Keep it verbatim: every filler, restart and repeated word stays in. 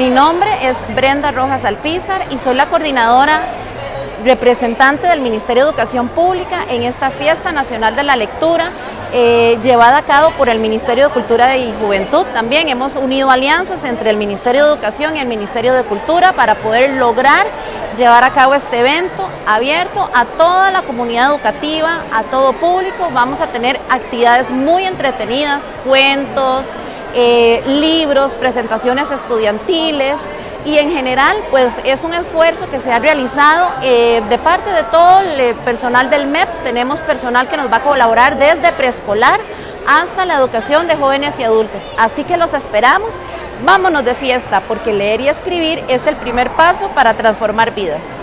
Mi nombre es Brenda Rojas Alpizar y soy la coordinadora representante del Ministerio de Educación Pública en esta Fiesta Nacional de la Lectura, eh, llevada a cabo por el Ministerio de Cultura y Juventud. También hemos unido alianzas entre el Ministerio de Educación y el Ministerio de Cultura para poder lograr llevar a cabo este evento abierto a toda la comunidad educativa, a todo público. Vamos a tener actividades muy entretenidas, cuentos, eh, libros, presentaciones estudiantiles, y en general pues es un esfuerzo que se ha realizado eh, de parte de todo el personal del M E P. Tenemos personal que nos va a colaborar desde preescolar hasta la educación de jóvenes y adultos, así que los esperamos. Vámonos de fiesta, porque leer y escribir es el primer paso para transformar vidas.